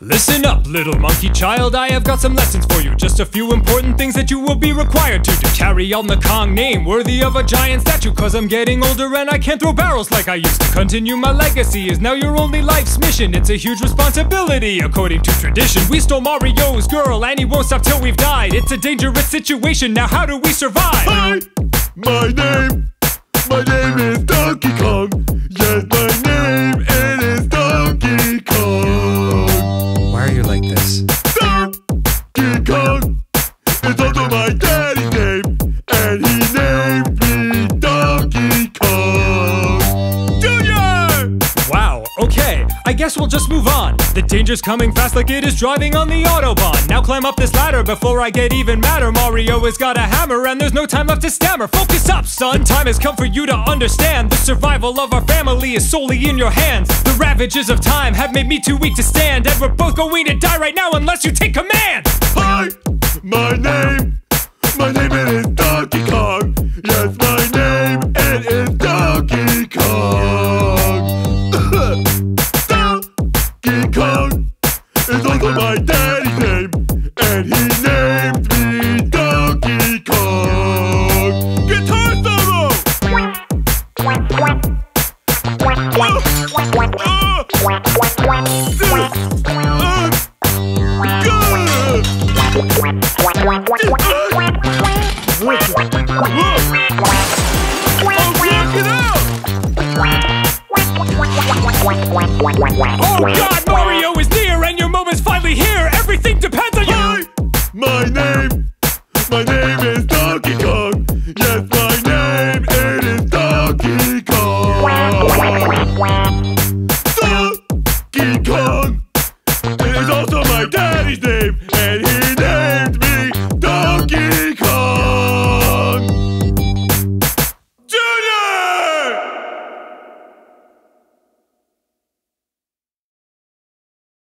Listen up, little monkey child, I have got some lessons for you. Just a few important things that you will be required to carry on the Kong name, worthy of a giant statue. Cause I'm getting older and I can't throw barrels like I used to. Continue my legacy is now your only life's mission. It's a huge responsibility, according to tradition. We stole Mario's girl and he won't stop till we've died. It's a dangerous situation, now how do we survive? Hi, my name is Donkey Kong. Yes, my name, it is Donkey Kong. Why are you like this? Donkey Kong is also my daddy's name, and he named me Donkey Kong Jr. Wow, okay, I guess we'll just move on. The danger's coming fast like it is driving on the Autobahn. Now climb up this ladder before I get even madder. Mario has got a hammer and there's no time left to stammer. Focus up, son, time has come for you to understand. The survival of our family is solely in your hands. The ravages of time have made me too weak to stand, and we're both going to die right now unless you take command. Hi, my name it is Donkey Kong. Yes, my name, it is Donkey Kong. Donkey Kong is also my daddy's name, and he named me Donkey Kong. Guitar solo! Oh God, Mario is near and your moment's finally here. Everything depends on you. Hi, my name is Donkey Kong. Yes, my name, it is Donkey Kong. Donkey Kong is also my daddy's name, and he named